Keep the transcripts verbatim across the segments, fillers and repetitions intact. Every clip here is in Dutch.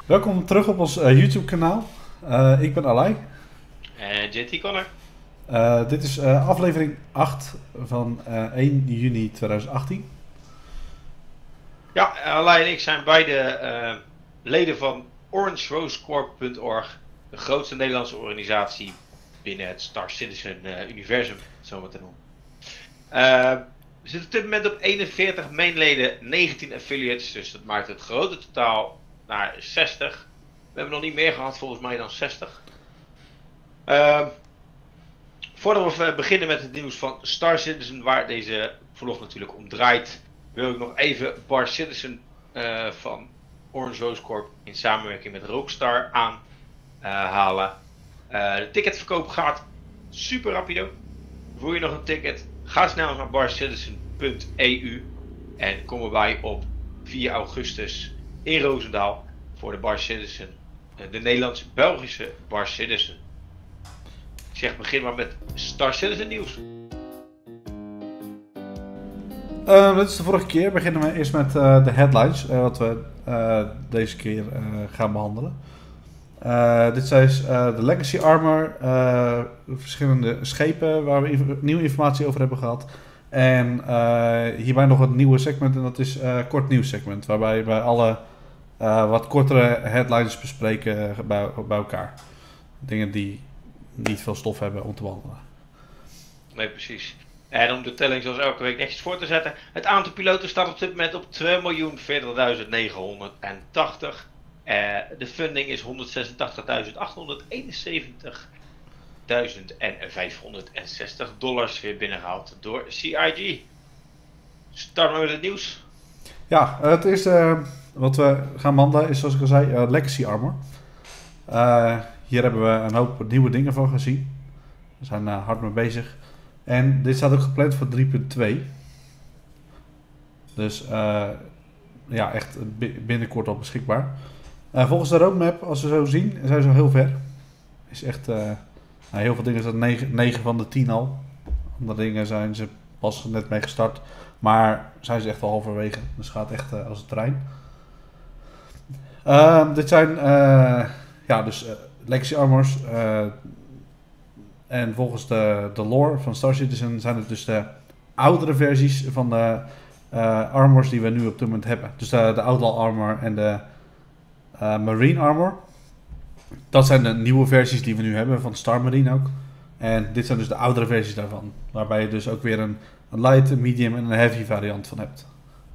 Welkom terug op ons uh, YouTube kanaal. Uh, ik ben Alay. En J T Connor. Uh, dit is uh, aflevering acht van uh, één juni tweeduizend achttien. Ja, Alay en ik zijn beide uh, leden van Orange Rose Corp punt org. De grootste Nederlandse organisatie binnen het Star Citizen uh, universum, zo maar te noemen. Uh, we zitten op dit moment op eenenveertig mainleden, negentien affiliates, dus dat maakt het grote totaal naar zestig. We hebben nog niet meer gehad, volgens mij dan zestig. Uh, voordat we beginnen met het nieuws van Star Citizen, waar deze vlog natuurlijk om draait, wil ik nog even Bar Citizen uh, van Orange Rose Corp in samenwerking met Rockstar aanhalen. Uh, uh, de ticketverkoop gaat super rapido. Voel je nog een ticket? Ga snel naar bar citizen punt e u en kom erbij op vier augustus in Roosendaal voor de Bar Citizen, de Nederlands-Belgische Bar Citizen. Ik zeg, begin maar met Star Citizen nieuws. Uh, dit is de vorige keer. Beginnen we eerst met uh, de headlines, uh, wat we uh, deze keer uh, gaan behandelen. Uh, dit zijn uh, de Legacy Armor, uh, verschillende schepen waar we inf- nieuwe informatie over hebben gehad. En uh, hierbij nog een nieuwe segment en dat is uh, kort nieuws segment, waarbij wij alle uh, wat kortere headlines bespreken uh, bij, bij elkaar. Dingen die niet veel stof hebben om te behandelen. Nee, precies. En om de telling zoals elke week netjes voor te zetten. Het aantal piloten staat op dit moment op twee miljoen veertigduizend negenhonderdtachtig. Uh, de funding is honderdzesentachtigduizend achthonderdeenenzeventig vijfhonderdzestig dollars weer binnengehaald door C I G. Starten we met het nieuws. Ja, het eerste uh, wat we gaan behandelen is, zoals ik al zei, uh, Legacy Armor. Uh, hier hebben we een hoop nieuwe dingen van gezien. We zijn uh, hard mee bezig. En dit staat ook gepland voor drie punt twee. Dus uh, ja, echt binnenkort al beschikbaar. Uh, volgens de roadmap, als we zo zien, zijn ze al heel ver. Is echt, uh, nou, heel veel dingen zijn negen van de tien al. Andere dingen zijn ze pas net mee gestart. Maar zijn ze echt al halverwege. Dus het gaat echt uh, als een trein. Uh, dit zijn uh, ja, dus uh, Legacy Armors. Uh, en volgens de, de lore van Star Citizen zijn het dus de oudere versies van de uh, armors die we nu op dit moment hebben. Dus de, de Outlaw Armor en de uh, Marine Armor. Dat zijn de nieuwe versies die we nu hebben van Star Marine ook. En dit zijn dus de oudere versies daarvan. Waarbij je dus ook weer een, een light, een medium en een heavy variant van hebt.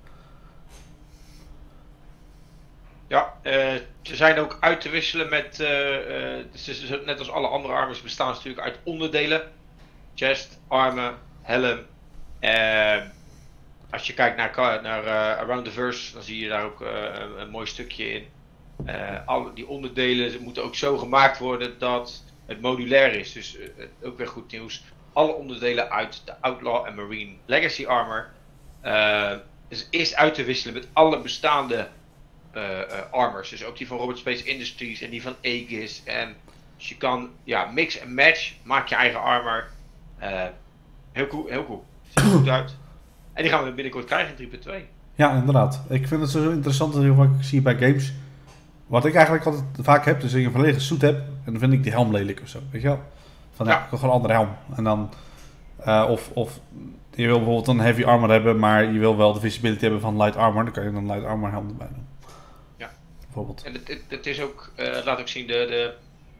Ja, uh, ze zijn ook uit te wisselen met, uh, uh, dus net als alle andere armors bestaan ze natuurlijk uit onderdelen. Chest, armen, helm. Uh, als je kijkt naar, naar uh, Around the Verse, dan zie je daar ook uh, een, een mooi stukje in. Uh, al die onderdelen moeten ook zo gemaakt worden dat het modulair is. Dus uh, ook weer goed nieuws. Alle onderdelen uit de Outlaw en Marine Legacy Armor uh, is, is uit te wisselen met alle bestaande Uh, uh, armors, dus ook die van Robert Space Industries en die van Aegis. En dus je kan, ja, mix en match, maak je eigen armor. Uh, heel cool, heel cool. Ziet er goed uit. En die gaan we binnenkort krijgen in drie punt twee. Ja, inderdaad. Ik vind het zo interessant dat wat ik zie bij games. Wat ik eigenlijk altijd vaak heb, dus ik een volledige suit heb en dan vind ik die helm lelijk of zo, weet je wel? Van ja, ja ik wil gewoon een andere helm. En dan, uh, of, of je wil bijvoorbeeld een heavy armor hebben, maar je wil wel de visibility hebben van light armor, dan kan je dan een light armor helm erbij doen. Bijvoorbeeld. En het, het, het is ook, uh, laat ook zien, de, de,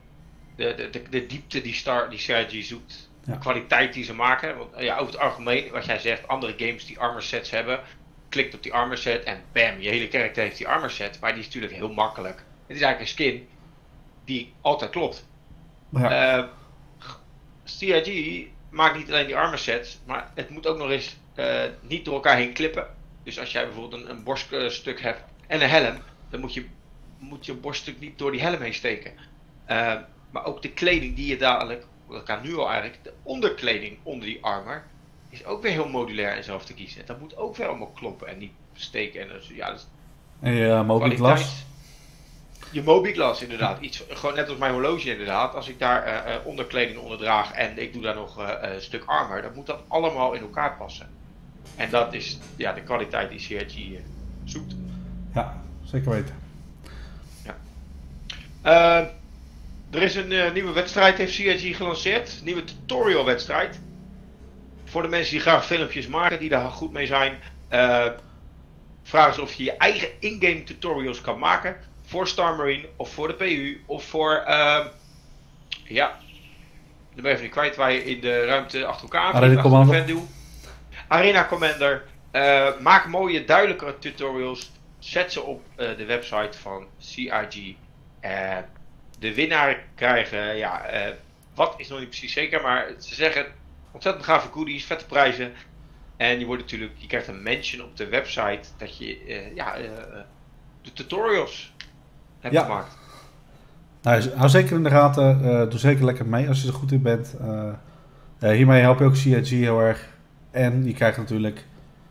de, de, de diepte die, Star, die C I G zoekt. Ja. De kwaliteit die ze maken. Want ja, over het algemeen, wat jij zegt, andere games die armor sets hebben. Klikt op die armor set en bam, je hele karakter heeft die armor set. Maar die is natuurlijk heel makkelijk. Het is eigenlijk een skin die altijd klopt. Ja. Uh, C I G maakt niet alleen die armor sets, maar het moet ook nog eens uh, niet door elkaar heen klippen. Dus als jij bijvoorbeeld een, een borststuk hebt en een helm, dan moet je moet je borststuk niet door die helm heen steken. Uh, maar ook de kleding die je dadelijk, dat kan nu al eigenlijk, de onderkleding onder die armor, is ook weer heel modulair en zelf te kiezen. Dat moet ook weer allemaal kloppen en niet steken. En dus, ja, dat is en je uh, Mobi-glas? Je Mobi-glas inderdaad. Iets, gewoon net als mijn horloge inderdaad. Als ik daar uh, uh, onderkleding onder draag en ik doe daar nog uh, uh, een stuk armor, dan moet dat allemaal in elkaar passen. En dat is ja, de kwaliteit die C I G uh, zoekt. Ja, zeker weten. Ja. Uh, er is een uh, nieuwe wedstrijd, heeft C I G gelanceerd. Een nieuwe tutorial wedstrijd. Voor de mensen die graag filmpjes maken, die daar goed mee zijn. Uh, vragen ze of je je eigen in-game tutorials kan maken. Voor Star Marine, of voor de P U, of voor... Uh, ja... Dan ben je even niet kwijt waar je in de ruimte achter elkaar aan Arena Commander. Arena Commander. Uh, maak mooie, duidelijke tutorials. Zet ze op uh, de website van C I G. Uh, de winnaar krijgen, ja, uh, wat is nog niet precies zeker, maar ze zeggen ontzettend gave goodies, vette prijzen. En je wordt natuurlijk, je krijgt een mention op de website dat je uh, ja, uh, de tutorials hebt ja. gemaakt. Nou, hou zeker in de gaten, uh, doe zeker lekker mee als je er goed in bent. Uh, uh, hiermee help je ook C I G heel erg. En je krijgt natuurlijk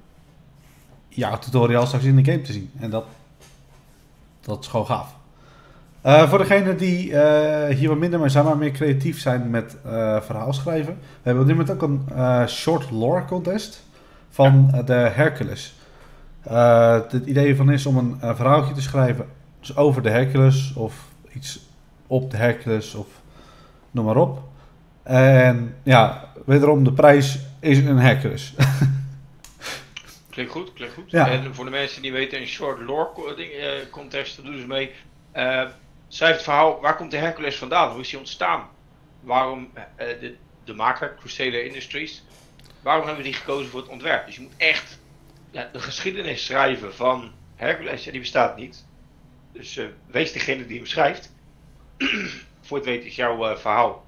jouw tutorial straks in de game te zien. En dat, dat is gewoon gaaf. Uh, voor degenen die uh, hier wat minder mee zijn, maar meer creatief zijn met uh, verhaal schrijven. We hebben op dit moment ook een uh, short lore contest van ja. uh, de Hercules. Uh, het idee van is om een uh, verhaaltje te schrijven dus over de Hercules of iets op de Hercules of noem maar op. En ja, wederom de prijs is een Hercules. Klinkt goed, klinkt goed. Ja. En voor de mensen die weten, een short lore ding, uh, contest, daar doen ze mee. Uh, schrijf het verhaal, waar komt de Hercules vandaan? Hoe is hij ontstaan? Waarom uh, de, de maker, Crusader Industries, waarom hebben we die gekozen voor het ontwerp? Dus je moet echt ja, de geschiedenis schrijven van Hercules. Ja, die bestaat niet. Dus uh, wees degene die hem schrijft. Voor het weten is jouw uh, verhaal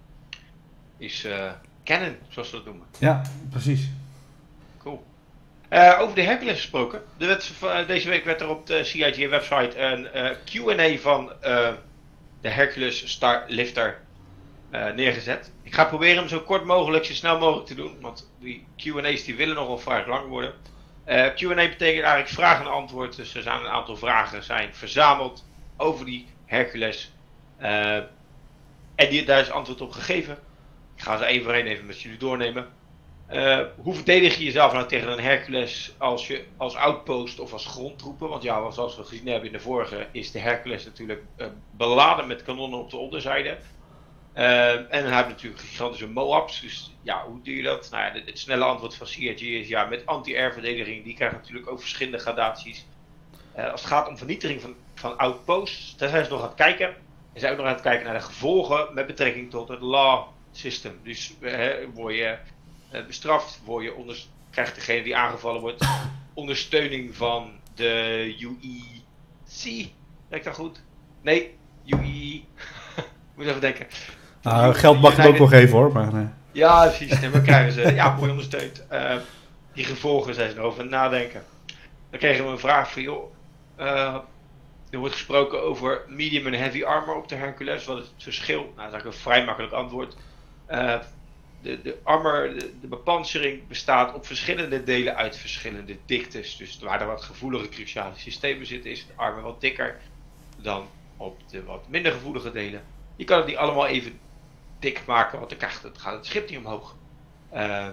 is uh, canon, zoals ze dat noemen. Ja, precies. Cool. Uh, over de Hercules gesproken. De wet, uh, deze week werd er op de C I G website een uh, Q en A van uh, de Hercules Starlifter uh, neergezet. Ik ga proberen hem zo kort mogelijk, zo snel mogelijk te doen. Want die Q en A's die willen nogal vrij lang worden. Uh, Q en A betekent eigenlijk vraag en antwoord. Dus er zijn een aantal vragen zijn verzameld over die Hercules. Uh, en die, daar is antwoord op gegeven. Ik ga ze één voor één even met jullie doornemen. Uh, hoe verdedig je jezelf nou tegen een Hercules als je als outpost of als grondtroepen? Want ja, zoals we gezien hebben in de vorige, is de Hercules natuurlijk uh, beladen met kanonnen op de onderzijde. Uh, en hij heeft natuurlijk gigantische Moabs. Dus ja, hoe doe je dat? Nou ja, het, het snelle antwoord van C I G is ja, met anti-air verdediging. Die krijgt natuurlijk ook verschillende gradaties. Uh, als het gaat om vernietiging van, van outposts, daar zijn ze nog aan het kijken. En zijn ook nog aan het kijken naar de gevolgen met betrekking tot het law system. Dus uh, word je uh, bestraft, word je onder, krijgt degene die aangevallen wordt ondersteuning van de U E C. Lijkt dat goed? Nee, U E E. Moet even denken. Nou, geld mag je ook wel geven hoor. Maar, nee. Ja, precies. En we krijgen ze ja, mooi ondersteund. Uh, die gevolgen zijn ze erover nadenken. Dan kregen we een vraag van joh. Uh, er wordt gesproken over medium en heavy armor op de Hercules. Wat is het verschil? Nou, dat is eigenlijk een vrij makkelijk antwoord. Uh, de, de armor, de, de bepansering bestaat op verschillende delen uit verschillende diktes. Dus waar er wat gevoelige cruciale systemen zitten, is de armor wat dikker dan op de wat minder gevoelige delen. Je kan het niet allemaal even dik maken, want dan krijgt het, gaat het schip niet omhoog. Uh,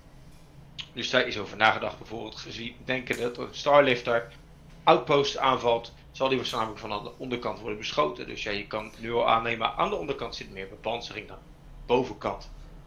dus daar is over nagedacht, bijvoorbeeld gezien, denken dat een Starlifter outpost aanvalt, zal die waarschijnlijk van aan de onderkant worden beschoten. Dus ja, je kan nu al aannemen, aan de onderkant zit meer bepansering dan bovenkant.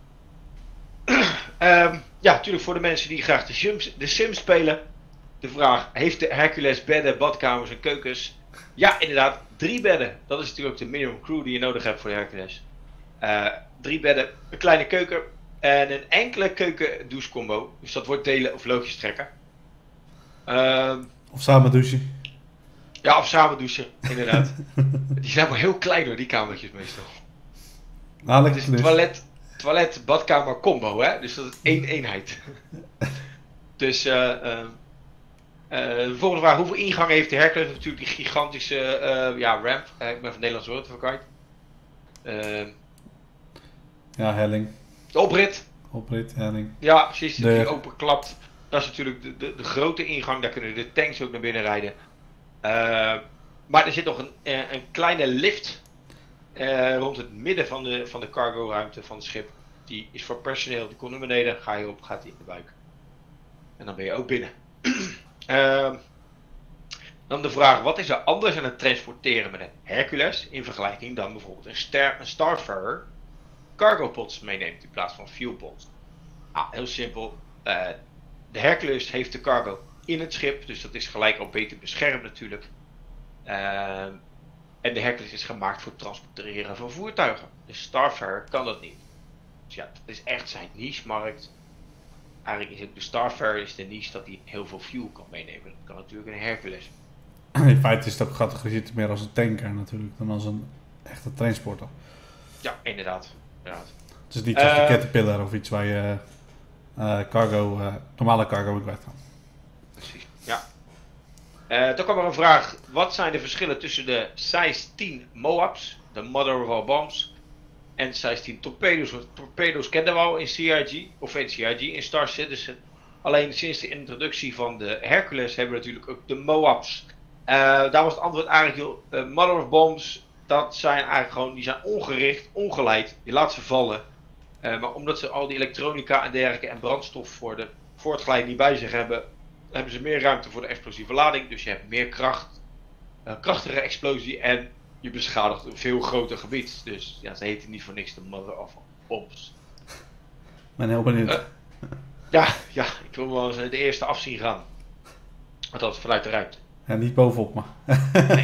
um, ja, natuurlijk voor de mensen die graag de Sims, de Sims spelen. De vraag, heeft de Hercules bedden, badkamers en keukens? Ja, inderdaad, drie bedden. Dat is natuurlijk ook de minimum crew die je nodig hebt voor de Hercules. Uh, drie bedden, een kleine keuken en een enkele keuken-douche combo. Dus dat wordt delen of loodjes trekken. Uh, of samen douchen. Ja, of samen douchen, inderdaad. Die zijn wel heel klein hoor, die kamertjes meestal. Nou, het is een toilet, toilet, badkamer combo, hè? Dus dat is één eenheid. Dus, uh, uh, uh, de volgende vraag, hoeveel ingangen heeft de Hercules? Natuurlijk die gigantische uh, ja, ramp. Uh, ik ben van Nederlands woord even kwijt. Uh, ja, helling. De oprit. Oprit, helling. Ja, precies. Die openklapt. Dat is natuurlijk de, de, de grote ingang. Daar kunnen de tanks ook naar binnen rijden. Uh, maar er zit nog een, uh, een kleine lift uh, rond het midden van de, van de cargo ruimte van het schip. Die is voor personeel. Die komt naar beneden. Ga je op, gaat die in de buik. En dan ben je ook binnen. uh, Dan de vraag, wat is er anders aan het transporteren met een Hercules in vergelijking dan bijvoorbeeld een, Star, een Starfarer cargo pods meeneemt in plaats van fuel pods? Ah, heel simpel. Uh, de Hercules heeft de cargo in het schip, dus dat is gelijk al beter beschermd natuurlijk. Uh, en de Hercules is gemaakt voor het transporteren van voertuigen. De Starfarer kan dat niet. Dus ja, dat is echt zijn niche-markt. Eigenlijk is het de Starfarer is de niche dat hij heel veel fuel kan meenemen. Dat kan natuurlijk een Hercules. In feite is het ook gecategoriseerd meer als een tanker natuurlijk dan als een echte transporter. Ja, inderdaad. inderdaad. Het is niet zoals uh, de Caterpillar of iets waar je uh, cargo, uh, normale cargo in kwijt kan. Precies, ja. Uh, dan kwam er een vraag. Wat zijn de verschillen tussen de size tien MOABs, de Mother of All Bombs, en size tien torpedo's? Want torpedo's kenden we al in C I G, of in C I G, in Star Citizen. Alleen sinds de introductie van de Hercules hebben we natuurlijk ook de MOABs. Uh, daar was het antwoord eigenlijk, uh, Mother of Bombs, dat zijn eigenlijk gewoon, die zijn ongericht, ongeleid. Je laat ze vallen. Uh, maar omdat ze al die elektronica en dergelijke en brandstof voor, de, voor het glijden niet bij zich hebben, hebben ze meer ruimte voor de explosieve lading. Dus je hebt meer kracht, uh, krachtige explosie en je beschadigt een veel groter gebied. Dus ja, ze heten niet voor niks de Mother of Bombs. Ik ben heel benieuwd. Uh, ja, ja, ik wil wel eens de eerste afzien gaan. Althans, vanuit de ruimte. Ja, niet bovenop me. Nee.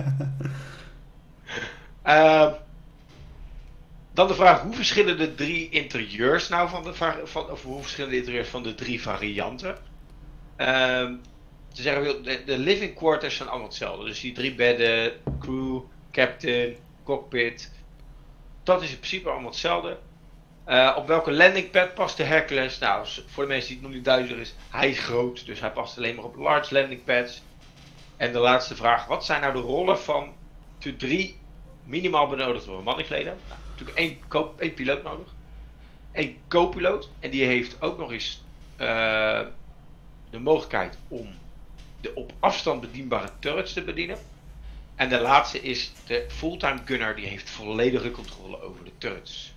uh, dan de vraag, hoe verschillen de drie interieurs nou van de, van, of hoe verschillen de interieurs van de drie varianten? Uh, ze zeggen, de, de living quarters zijn allemaal hetzelfde. Dus die drie bedden, crew, captain, cockpit. Dat is in principe allemaal hetzelfde. Uh, op welke landing pad past de Hercules? Nou, voor de mensen die het nog niet duidelijk is, hij is groot. Dus hij past alleen maar op large landing pads. En de laatste vraag, wat zijn nou de rollen van de drie minimaal benodigde bemanningsleden? Nou, natuurlijk één, co- één piloot nodig. Eén co-piloot. En die heeft ook nog eens uh, de mogelijkheid om de op afstand bedienbare turrets te bedienen. En de laatste is de fulltime gunner, die heeft volledige controle over de turrets.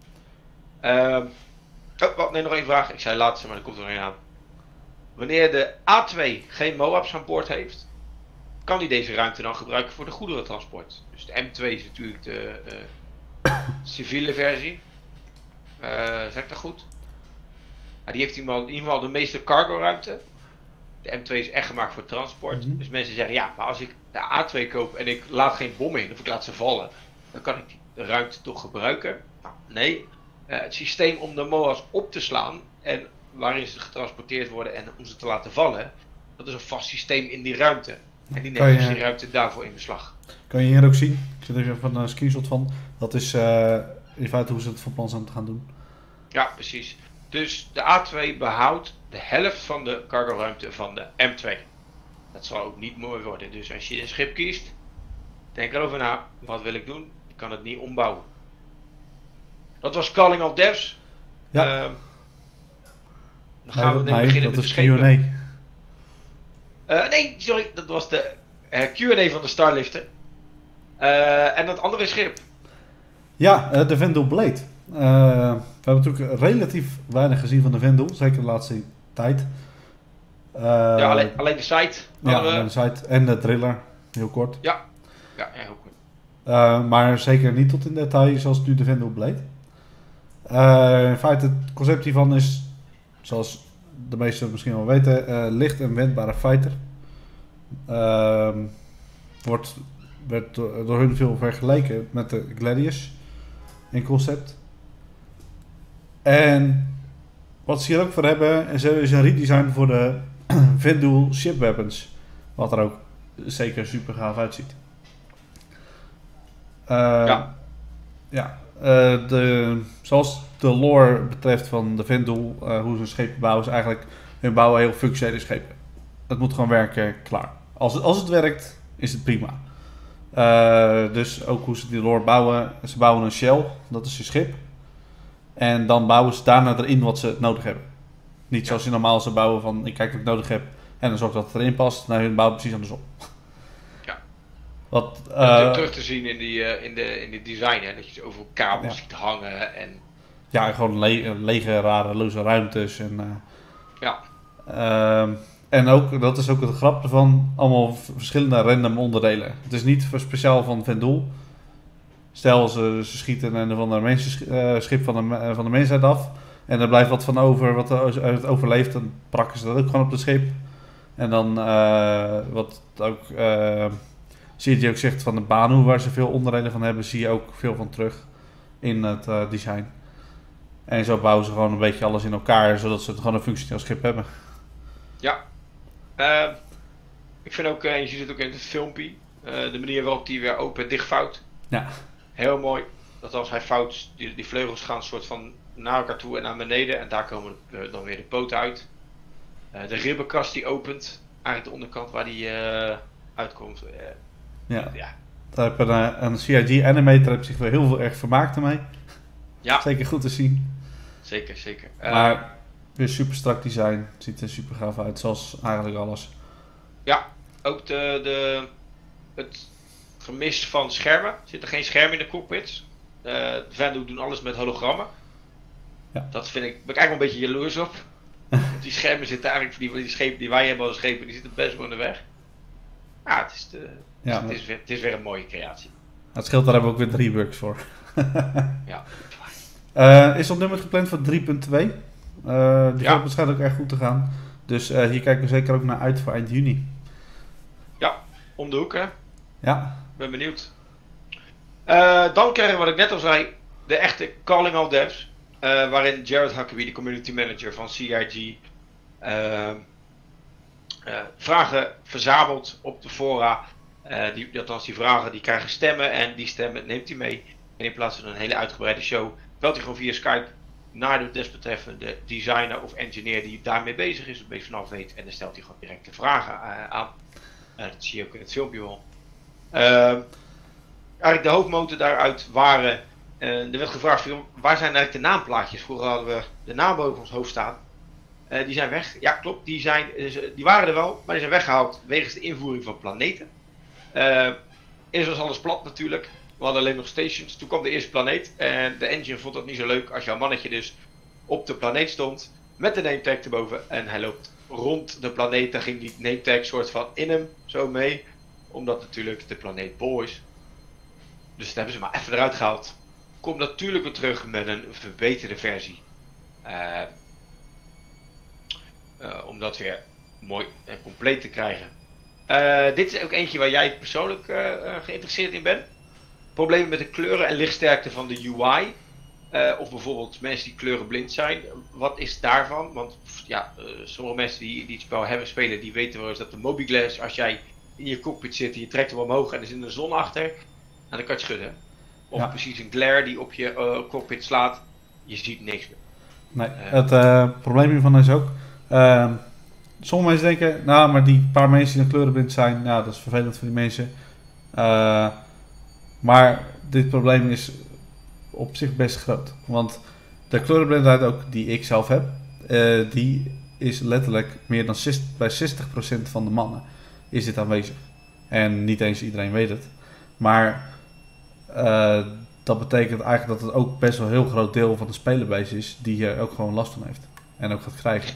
Uh, oh, wat, nee, nog één vraag. Ik zei laatste, maar er komt er nog één aan. Wanneer de A twee geen MOABs aan boord heeft, kan hij deze ruimte dan gebruiken voor de goederentransport. Dus de M twee is natuurlijk de uh, civiele versie. Uh, zeg ik dat goed? Ja, die heeft in ieder geval de meeste cargo ruimte. De M twee is echt gemaakt voor transport. Mm-hmm. Dus mensen zeggen, ja, maar als ik de A twee koop en ik laat geen bom in, of ik laat ze vallen, dan kan ik de ruimte toch gebruiken? Nou, nee. Uh, het systeem om de MOA's op te slaan en waarin ze getransporteerd worden en om ze te laten vallen, dat is een vast systeem in die ruimte. En die neemt dus die ruimte daarvoor in beslag. Kan je hier ook zien? Ik zit er even een screenshot van. Dat is uh, in feite hoe ze het van plan zijn te gaan doen. Ja, precies. Dus de A twee behoudt de helft van de cargoruimte van de M twee. Dat zal ook niet mooi worden. Dus als je een schip kiest, denk erover na. Wat wil ik doen? Ik kan het niet ombouwen. Dat was Calling All Devs. Ja. Uh, dan gaan nee, we nee, beginnen dat met is de Q en schepen. Uh, nee, sorry. Dat was de uh, Q en A van de Starlifter. Uh, en dat andere schip. Ja, uh, de Vendel Blade. Uh, we hebben natuurlijk relatief weinig gezien van de Vendel. Zeker de laatste tijd. Uh, ja, alleen, alleen de site. Ja, alleen de site. En de thriller. Heel kort. Ja, ja heel kort. Uh, maar zeker niet tot in detail zoals nu de Vendel Blade. Uh, in feite, het concept hiervan is, zoals de meesten misschien wel weten, uh, licht en wendbare fighter. Uh, wordt, werd door, door hun veel vergeleken met de Gladius in concept. En wat ze hier ook voor hebben, is een redesign voor de Vendel ship weapons. Wat er ook zeker super gaaf uitziet. Uh, ja. Ja. Uh, de, zoals de lore betreft van de Vendel, uh, hoe ze een schepen bouwen, is eigenlijk hun bouwen heel functionele schepen. Het moet gewoon werken, klaar. Als het, als het werkt, is het prima. Uh, dus ook hoe ze die lore bouwen. Ze bouwen een shell, dat is je schip. En dan bouwen ze daarna erin wat ze nodig hebben. Niet ja. zoals je normaal zou bouwen van, ik kijk wat ik nodig heb en dan zorg dat het erin past. Nou, hun bouwen precies andersom. Ja. Wat, uh, dat is terug te zien in die, uh, in de, in die design, hè? Dat je overal kabels ja. ziet hangen en... Ja, gewoon le- lege, rare, loze ruimtes en... Uh, ja. Uh, En ook, dat is ook het grap ervan, allemaal v- verschillende random onderdelen. Het is niet voor speciaal van Vendel. Stel, ze, ze schieten een van de mensen, eh, schip van de, me- eh, van de mensheid af. En er blijft wat van over, wat er uit overleeft. Dan prakken ze dat ook gewoon op het schip. En dan, eh, wat ook, eh, zie je ook zegt van de Banu, waar ze veel onderdelen van hebben, zie je ook veel van terug in het eh, design. En zo bouwen ze gewoon een beetje alles in elkaar, zodat ze het gewoon een functioneel schip hebben. Ja. Ehm, ik vind ook, eh, je ziet het ook in het filmpje, eh, de manier waarop die weer open en dicht vouwt. Ja. Heel mooi. Dat als hij vouwt, die, die vleugels gaan een soort van naar elkaar toe en naar beneden. En daar komen eh, dan weer de poten uit. Eh, de ribbenkast die opent. Eigenlijk de onderkant waar die eh, uitkomt. Eh, Ja. ja. Daar heb een, eh, een C I G animator heeft zich wel heel veel erg vermaakt ermee. Ja. Zeker goed te zien. Zeker, zeker. Uh, Maar weer super strak design. Ziet er super gaaf uit, zoals eigenlijk alles. Ja, ook de, de, het gemis van schermen. Er zitten geen schermen in de cockpits. Uh, Vendu doen alles met hologrammen. Ja. Dat vind ik, ben ik eigenlijk wel een beetje jaloers op. Want die schermen zitten eigenlijk, die, die schepen die wij hebben als schepen, die zitten best wel in de weg. Ja, het is, de, Ja, het, is weer, het is weer een mooie creatie. het scheelt, daar hebben we ook weer drie works voor. Ja. Uh, is op nummer gepland voor drie punt twee. Uh, die Ja. gaat waarschijnlijk ook erg goed te gaan. Dus uh, hier kijken we zeker ook naar uit voor eind juni. Ja, om de hoek hè. Ja. Ben benieuwd. Uh, dan krijgen we wat ik net al zei, de echte Calling All Devs. Uh, waarin Jared Huckabee, de community manager van C I G, uh, uh, vragen verzamelt op de fora. Uh, die, althans, die vragen die krijgen stemmen en die stemmen neemt hij mee. En in plaats van een hele uitgebreide show, belt hij gewoon via Skype naar de desbetreffende designer of engineer die daarmee bezig is, een beetje vanaf weet. En dan stelt hij gewoon direct de vragen uh, aan. Uh, dat zie je ook in het filmpje wel. Uh, eigenlijk de hoofdmoten daaruit waren. Uh, er werd gevraagd, waar zijn eigenlijk de naamplaatjes? Vroeger hadden we de naam boven ons hoofd staan. Uh, die zijn weg. Ja, klopt. Die, zijn, die waren er wel, maar die zijn weggehaald wegens de invoering van planeten. Uh, eerst was alles plat natuurlijk. We hadden alleen nog stations. Toen kwam de eerste planeet. En de engine vond dat niet zo leuk als jouw mannetje dus op de planeet stond. Met de nametag erboven. En hij loopt rond de planeet. Daar ging die nametag soort van in hem zo mee. Omdat natuurlijk de planeet bol is. Dus dat hebben ze maar even eruit gehaald. Komt natuurlijk weer terug met een verbeterde versie. Uh, uh, om dat weer mooi en compleet te krijgen. Uh, dit is ook eentje waar jij persoonlijk uh, uh, geïnteresseerd in bent. Problemen met de kleuren en lichtsterkte van de U I. Uh, of bijvoorbeeld mensen die kleurenblind zijn. Wat is daarvan? Want ja, uh, sommige mensen die, die het spel hebben spelen, die weten wel eens dat de Mobiglass, als jij in je cockpit zit en je trekt hem omhoog en er zit een zon achter, nou, dan kan je het schudden. Of ja. Precies een glare die op je uh, cockpit slaat. Je ziet niks meer. Nee, uh, het uh, probleem hiervan is ook. Uh, sommige mensen denken, nou, maar die paar mensen die kleurenblind zijn, nou, dat is vervelend voor die mensen. Uh, maar dit probleem is op zich best groot. Want de kleurenblindheid ook die ik zelf heb, uh, die is letterlijk meer dan zestig, bij zestig procent van de mannen is dit aanwezig. En niet eens iedereen weet het. Maar uh, dat betekent eigenlijk dat het ook best wel een heel groot deel van de spelerbase is die er ook gewoon last van heeft. En ook gaat krijgen.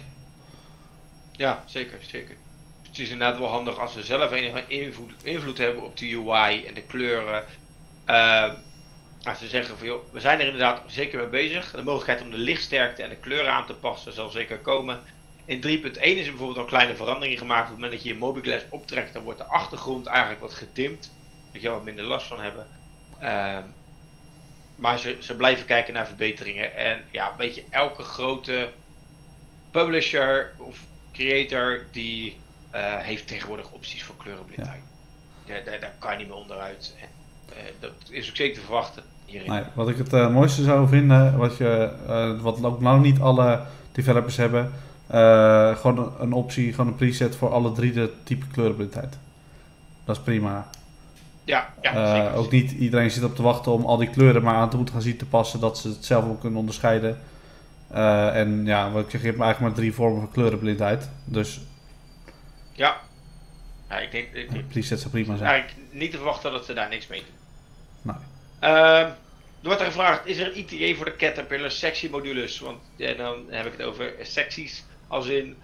Ja, zeker, zeker. Het is inderdaad wel handig als we zelf enige invloed, invloed hebben op de U I en de kleuren. Uh, als ze zeggen van joh, we zijn er inderdaad zeker mee bezig. De mogelijkheid om de lichtsterkte en de kleuren aan te passen zal zeker komen. In drie punt één is er bijvoorbeeld een kleine verandering gemaakt. Op het moment dat je je Mobiglass optrekt, dan wordt de achtergrond eigenlijk wat gedimd. Dat je er wat minder last van hebben. Uh, maar ze, ze blijven kijken naar verbeteringen. En ja, weet je, elke grote publisher of creator die uh, heeft tegenwoordig opties voor kleurenblindheid. Ja. Daar, daar, daar kan je niet meer onderuit. En, uh, dat is ook zeker te verwachten hierin. Nee, wat ik het uh, mooiste zou vinden, wat, je, uh, wat ook nou niet alle developers hebben, uh, gewoon een, een optie, gewoon een preset voor alle drie de type kleurenblindheid. Dat is prima. Ja, ja, uh, zeker. Ook niet iedereen zit op te wachten om al die kleuren maar aan te moeten gaan zien te passen, dat ze het zelf ook kunnen onderscheiden. Uh, en ja, wat ik zeg, je hebt eigenlijk maar drie vormen van kleurenblindheid. Dus ja, ja ik denk, ik denk presets zou prima zijn. Eigenlijk niet te verwachten dat ze daar niks mee doen. Nee. Uh, er wordt er gevraagd, is er een I T A voor de Caterpillar sectie modules? Want ja, dan heb ik het over secties als in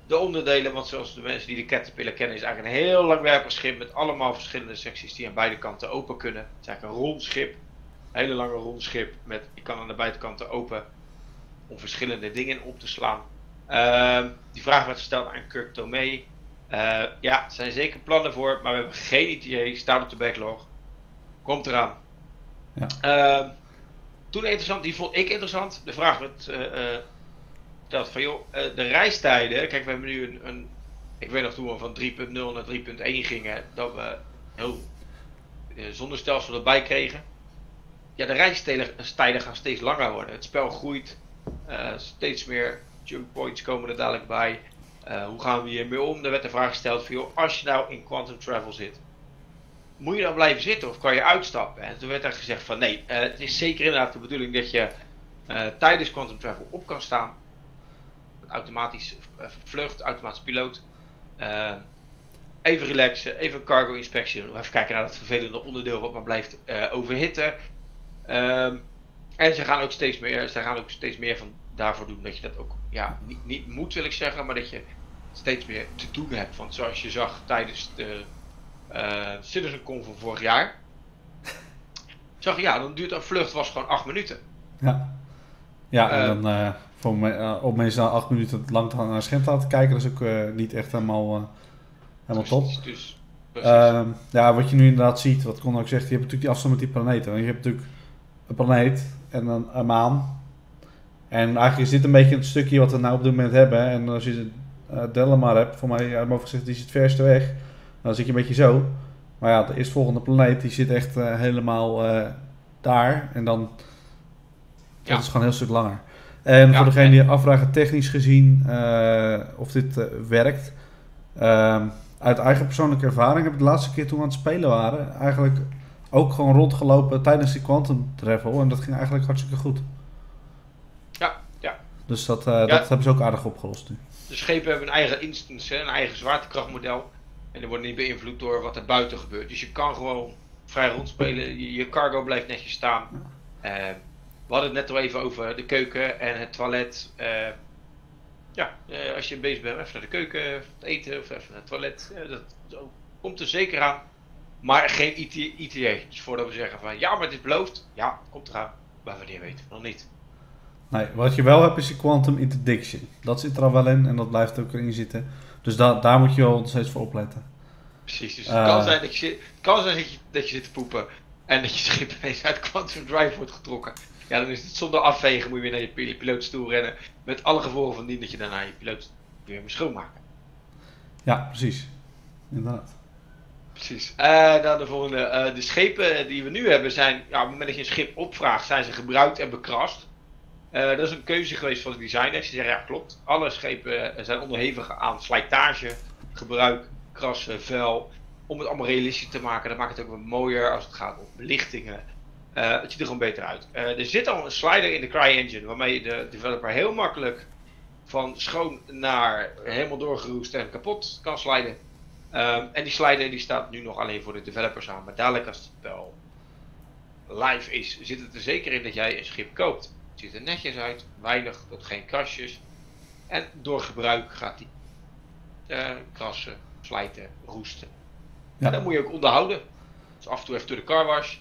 de onderdelen, want zoals de mensen die de Caterpillar kennen, is eigenlijk een heel langwerpig schip met allemaal verschillende secties die aan beide kanten open kunnen. Het is eigenlijk een rond schip, een hele lange rond schip met, je kan aan de buitenkanten open om verschillende dingen op te slaan. Uh, die vraag werd gesteld aan Kirk Tomei. Uh, ja, er zijn zeker plannen voor, maar we hebben geen E T A, staat op de backlog. Komt eraan. Ja. Uh, toen interessant, die vond ik interessant. De vraag werd uh, uh, gesteld van joh, uh, de reistijden. Kijk, we hebben nu een, een ik weet nog toen we van drie punt nul naar drie punt één gingen, dat we heel uh, zonnestelsel erbij kregen. Ja, de reistijden gaan steeds langer worden. Het spel groeit, uh, steeds meer jump points komen er dadelijk bij. Uh, hoe gaan we hiermee om? Er werd de vraag gesteld van joh, als je nou in quantum travel zit, moet je dan blijven zitten of kan je uitstappen? En toen werd er gezegd van nee, uh, het is zeker inderdaad de bedoeling dat je uh, tijdens quantum travel op kan staan. Automatisch uh, vlucht, automatisch piloot. Uh, even relaxen, even een cargo inspectie doen. Even kijken naar dat vervelende onderdeel wat maar blijft uh, overhitten. Um, en ze gaan ook steeds meer, ze gaan ook steeds meer van daarvoor doen dat je dat ook ja, niet, niet moet wil ik zeggen, maar dat je steeds meer te doen hebt. Want zoals je zag tijdens de uh, CitizenCon van vorig jaar, zag je ja, dan duurt een vlucht was gewoon acht minuten. Ja, ja en Uh, dan uh, voor me, uh, op mensen acht minuten lang te- naar een scherm te kijken, dat is ook uh, niet echt helemaal, uh, helemaal top. precies, dus, precies. Uh, ja, wat je nu inderdaad ziet, wat Con ook zegt, je hebt natuurlijk die afstand met die planeten. Want je hebt natuurlijk een planeet en een, een maan. En eigenlijk is dit een beetje het stukje wat we nou op dit moment hebben. En als je uh, Delamar hebt, voor mij, ja, mogelijk gezegd, die zit het verste weg. Dan zit je een beetje zo. Maar ja, de eerstvolgende planeet, die zit echt uh, helemaal uh, daar. En dan, Ja. dat is gewoon een heel stuk langer. En Ja, voor degene en- die afvragen technisch gezien uh, of dit uh, werkt. Uh, uit eigen persoonlijke ervaring heb ik de laatste keer toen we aan het spelen waren, eigenlijk ook gewoon rondgelopen tijdens die quantum travel. En dat ging eigenlijk hartstikke goed. Ja, ja. Dus dat, uh, dat hebben ze ook aardig opgelost nu. De schepen hebben een eigen instance, hè, een eigen zwaartekrachtmodel. En die worden niet beïnvloed door wat er buiten gebeurt. Dus je kan gewoon vrij rondspelen. Je, je cargo blijft netjes staan. Uh, we hadden het net al even over de keuken en het toilet. Uh, ja, uh, als je bezig bent, even naar de keuken, even het eten of even naar het toilet. Uh, dat, dat komt er zeker aan. Maar geen E T A. Dus voordat we zeggen van ja, maar dit is beloofd. Ja, komt eraan. Maar wanneer weten we nog niet. Nee, wat je wel hebt is die quantum interdiction. Dat zit er al wel in en dat blijft ook erin zitten. Dus da- daar moet je wel nog steeds voor opletten. Precies, dus Uh, het kan zijn, dat je, zit- het kan zijn dat, je, dat je zit te poepen en dat je schip ineens uit Quantum Drive wordt getrokken. Ja, dan is het zonder afvegen, moet je weer naar je pil- pilootstoel rennen. Met alle gevolgen van dien dat je daarna je piloot weer moet schoonmaken. Ja, precies. Inderdaad. Precies. Uh, dan de volgende. Uh, de schepen die we nu hebben zijn, ja, op het moment dat je een schip opvraagt, zijn ze gebruikt en bekrast. Uh, dat is een keuze geweest van de designers. Die zeggen, ja klopt, alle schepen zijn onderhevig aan slijtage, gebruik, krassen, vuil. Om het allemaal realistisch te maken. Dat maakt het ook wat mooier als het gaat om belichtingen. Uh, het ziet er gewoon beter uit. Uh, er zit al een slider in de CryEngine waarmee de developer heel makkelijk van schoon naar helemaal doorgeroest en kapot kan sliden. Um, en die slider die staat nu nog alleen voor de developers aan. Maar dadelijk als het spel live is, zit het er zeker in dat jij een schip koopt. Het ziet er netjes uit, weinig tot geen krasjes. En door gebruik gaat die uh, krassen, slijten, roesten. Ja. En dat moet je ook onderhouden. Dus af en toe even door de carwash.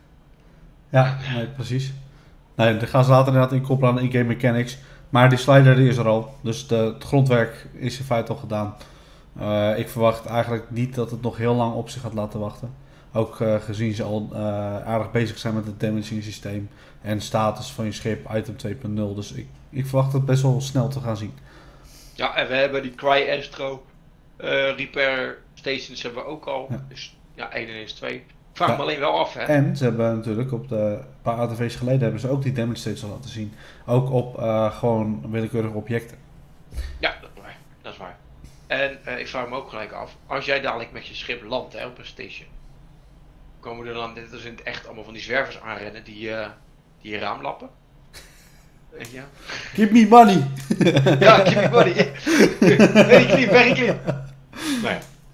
Ja, nee, precies. Nee, daar gaan ze later inderdaad in koppelen aan in-game mechanics. Maar die slider die is er al. Dus de, het grondwerk is in feite al gedaan. Uh, ik verwacht eigenlijk niet dat het nog heel lang op zich gaat laten wachten. Ook uh, gezien ze al uh, aardig bezig zijn met het damaging systeem. En status van je schip, item twee punt nul. Dus ik, ik verwacht het best wel snel te gaan zien. Ja, en we hebben die CryAstro uh, repair stations hebben we ook al. Ja. Dus ja, één en één is twee. Ik vraag Ja. me alleen wel af, hè. En ze hebben natuurlijk op de een paar A T V's geleden hebben ze ook die damage states al laten zien. Ook op uh, gewoon willekeurige objecten. Ja, dat is waar. Dat is waar. En uh, ik vraag me ook gelijk af, als jij dadelijk met je schip landt hè, op een station, komen er dan, dit is in het echt allemaal van die zwervers aanrennen die, uh, die je raam lappen? Weet je? Give me money! Ja, give me money. Very clean, very clean. Nou ja.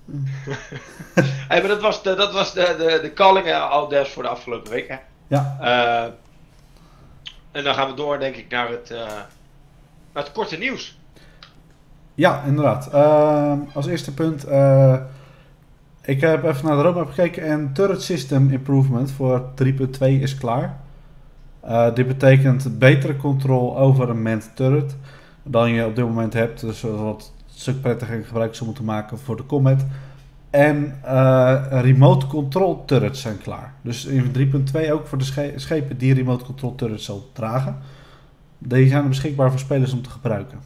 Hey, maar dat was de, dat was de, de, de calling uh, al des voor de afgelopen week. Hè? Ja. Uh, en dan gaan we door, denk ik, naar het, uh, naar het korte nieuws. Ja, inderdaad. Uh, als eerste punt, uh, ik heb even naar de roadmap gekeken en Turret System Improvement voor drie punt twee is klaar. Uh, dit betekent betere controle over een manned turret dan je op dit moment hebt, dus wat een stuk prettiger gebruik zou moeten maken voor de combat. En uh, remote control turrets zijn klaar. Dus in drie punt twee ook voor de sche- schepen die remote control turrets zal dragen. Die zijn beschikbaar voor spelers om te gebruiken.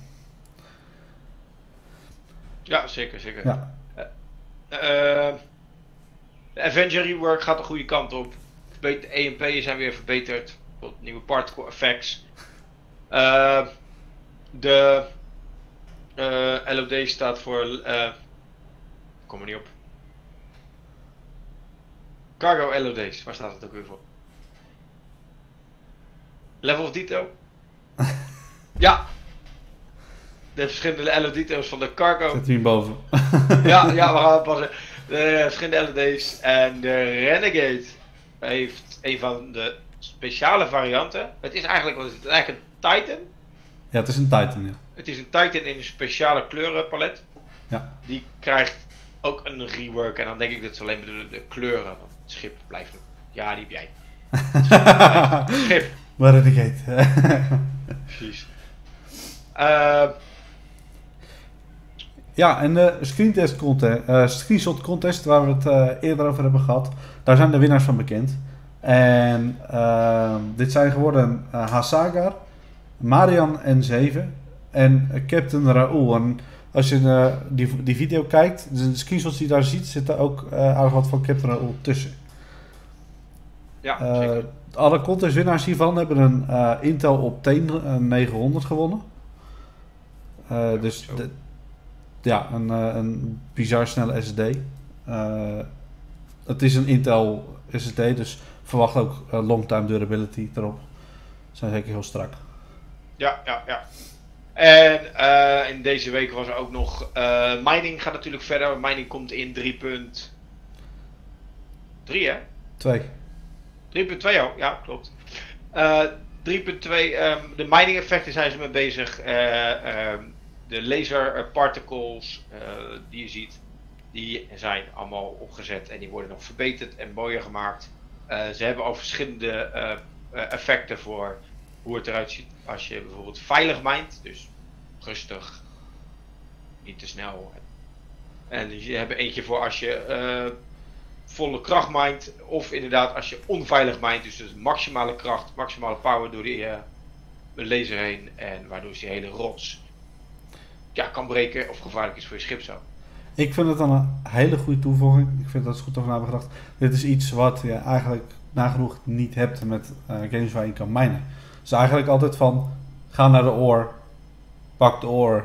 Ja, zeker, zeker. Ja. Uh, uh, de Avenger rework gaat de goede kant op. De E M P'en zijn weer verbeterd. Nieuwe particle effects. Uh, de uh, L O D staat voor... Uh, kom er niet op. Cargo L O D's, waar staat het ook weer voor? Level of detail? Ja. De verschillende L O D's van de cargo. Zet hier boven. ja, ja, we gaan het passen. De verschillende L O D's. En de Renegade heeft een van de speciale varianten. Het is eigenlijk, wat is het? Eigenlijk een Titan. Ja, het is een Titan, ja. Het is een Titan in een speciale kleurenpalet. Ja. Die krijgt ook een rework. En dan denk ik dat ze alleen bedoelen de kleuren. Want het schip blijft nog. Ja, die heb jij. Het schip. Maar Renegade. Precies. Uh, ja, en de screentest contest, uh, screenshot contest waar we het uh, eerder over hebben gehad. Daar zijn de winnaars van bekend. En uh, dit zijn geworden uh, Hasagar, Marian N zeven en uh, Captain Raoul. En als je uh, die, die video kijkt, de screenshots die je daar ziet, zitten ook uh, aardig wat van Captain Raoul tussen. ja, Uh, zeker. alle contestwinnaars hiervan hebben een uh, Intel Optane negenhonderd gewonnen. Uh, dus de, ja, een, uh, een bizar snelle S S D. Uh, het is een Intel S S D, dus verwacht ook uh, long time durability erop. Ze zijn zeker heel strak. Ja, ja, ja. En uh, in deze week was er ook nog... Uh, mining gaat natuurlijk verder. Mining komt in drie punt drie, hè? Twee. drie punt twee, oh. Ja, klopt. Uh, drie punt twee, um, de mining effecten zijn ze mee bezig. Uh, um, de laser particles uh, die je ziet, die zijn allemaal opgezet en die worden nog verbeterd en mooier gemaakt. Uh, ze hebben al verschillende uh, uh, effecten voor hoe het eruit ziet als je bijvoorbeeld veilig mijnt, dus rustig, niet te snel. En je hebt eentje voor als je uh, volle kracht mijnt, of inderdaad als je onveilig mijnt, dus, dus maximale kracht, maximale power door die uh, laser heen, en waardoor ze die hele rots ja, kan breken of gevaarlijk is voor je schip zo. Ik vind het dan een hele goede toevoeging. Ik vind dat is goed over nagedacht. Dit is iets wat je eigenlijk nagenoeg niet hebt met uh, games waar je kan minen. Dus eigenlijk altijd van, ga naar de oor, pak de oor,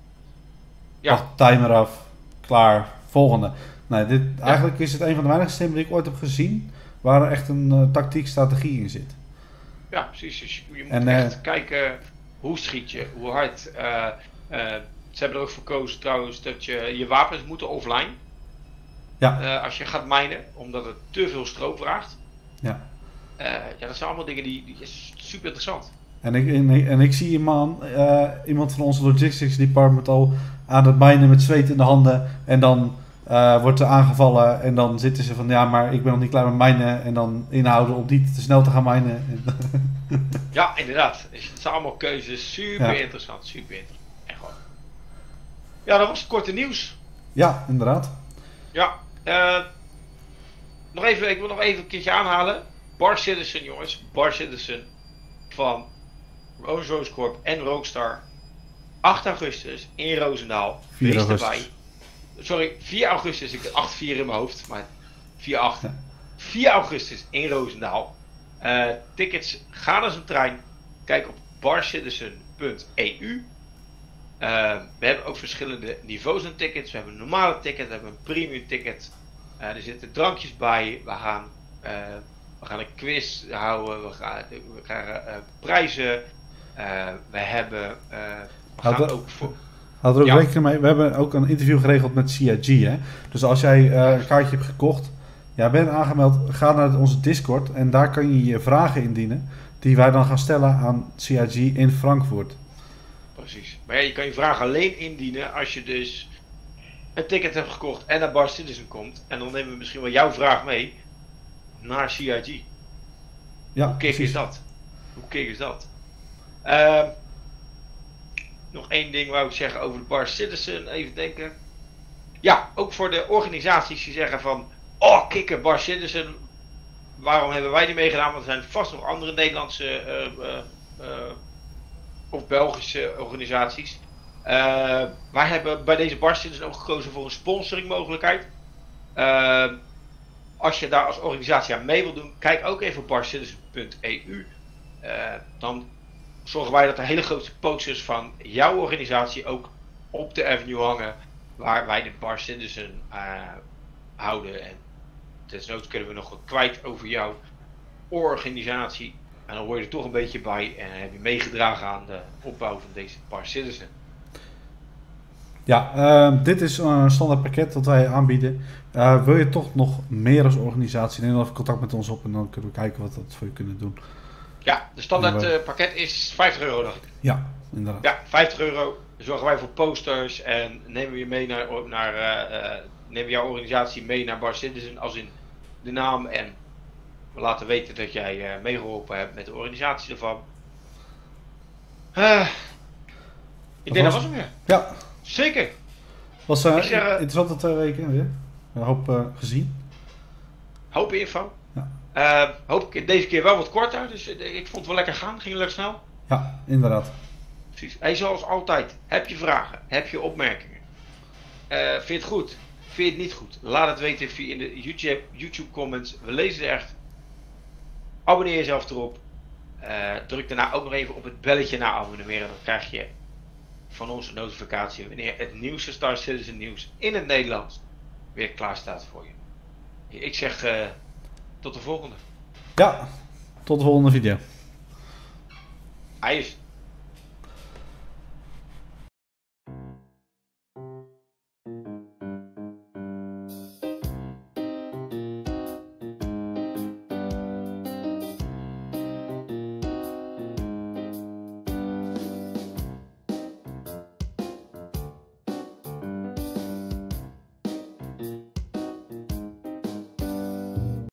Ja. pak de timer af, klaar, volgende. Nee, dit, Ja. Eigenlijk is het een van de weinige systemen die ik ooit heb gezien waar er echt een uh, tactiek strategie in zit. Ja, precies. Dus je, je moet En, echt uh, kijken hoe schiet je, hoe hard. Uh, uh, ze hebben er ook voor gekozen trouwens dat je je wapens moeten offline. Ja. Uh, als je gaat minen, omdat het te veel stroop vraagt. Ja. Uh, ja, dat zijn allemaal dingen die, die is super interessant. En ik, en, ik, en ik zie iemand, uh, iemand van onze logistics department al aan het minen met zweet in de handen. En dan uh, wordt er aangevallen en dan zitten ze van ja, maar ik ben nog niet klaar met minen. En dan inhouden om niet te snel te gaan minen. Ja, inderdaad. Dus het zijn allemaal keuzes. Super Ja. interessant, super interessant. Echt wel. Ja, dat was het korte nieuws. Ja, inderdaad. Ja, uh, nog even, ik wil nog even een keertje aanhalen. Bar Citizen, jongens. Bar Citizen van Orange Rose Corp en Rockstar. acht augustus in Roosendaal. vier Wees augustus. erbij. Sorry, vier augustus. Ik heb acht vier in mijn hoofd, maar vier acht. Ja. vier augustus in Roosendaal. Uh, tickets gaan als een trein. Kijk op barcitizen punt e u. Uh, we hebben ook verschillende niveaus aan tickets. We hebben een normale ticket, we hebben een premium ticket. Uh, er zitten drankjes bij. We gaan, uh, we gaan een quiz houden. We gaan, we krijgen uh, prijzen. Uh, we hebben. Uh, we Had gaan er- ook voor. Had er ook Ja. rekening mee. We hebben ook een interview geregeld met C I G. Hè? Dus als jij uh, een kaartje hebt gekocht, ja, bent aangemeld, ga naar onze Discord en daar kan je je vragen indienen die wij dan gaan stellen aan C I G in Frankfurt. Precies. Maar ja, je kan je vraag alleen indienen als je dus een ticket hebt gekocht en naar Bar Citizen komt. En dan nemen we misschien wel jouw vraag mee naar C I G. Ja, Hoe kick precies. is dat? Hoe kick is dat? Uh, nog één ding wou ik zeggen over de Bar Citizen. Even denken. Ja, ook voor de organisaties die zeggen van... Oh, kicken, Bar Citizen. Waarom hebben wij die meegedaan? Want er zijn vast nog andere Nederlandse uh, uh, uh, of Belgische organisaties. Uh, wij hebben bij deze Bar Citizen ook gekozen voor een sponsoring mogelijkheid. Uh, als je daar als organisatie aan mee wil doen, kijk ook even op bar citizen punt e u. Uh, dan zorgen wij dat er hele grote posters van jouw organisatie ook op de avenue hangen. Waar wij de Bar Citizen uh, houden. En desnoods kunnen we nog wat kwijt over jouw organisatie. En dan hoor je er toch een beetje bij. En heb je meegedragen aan de opbouw van deze Bar Citizen. Ja, uh, dit is een standaard pakket dat wij aanbieden. Uh, wil je toch nog meer als organisatie, neem dan even contact met ons op en dan kunnen we kijken wat we voor je kunnen doen. Ja, de standaard uh, pakket is vijftig euro, dacht ik. Ja, inderdaad. Ja, vijftig euro. Dan zorgen wij voor posters en nemen we je mee naar, naar uh, uh, nemen jouw organisatie mee naar Bar Citizen als in de naam en we laten weten dat jij uh, meegeholpen hebt met de organisatie ervan. Uh, ik denk dat was hem weer. Ja. Zeker. Was uh, ik zeg, uh, interessante twee weken weer. Een hoop uh, gezien. Hoop info. Ja. Uh, hoop ik deze keer wel wat korter, dus uh, ik vond het wel lekker gaan. Ging lekker snel. Ja, inderdaad. Precies. Hey, zoals altijd, heb je vragen? Heb je opmerkingen? Uh, vind je het goed? Vind je het niet goed? Laat het weten via in de YouTube, YouTube comments. We lezen het echt. Abonneer jezelf erop. Uh, druk daarna ook nog even op het belletje na abonneren. Dan krijg je van ons een notificatie wanneer het nieuwste Star Citizen nieuws in het Nederlands weer klaar staat voor je. Ik zeg uh, tot de volgende. Ja, tot de volgende video. Hij is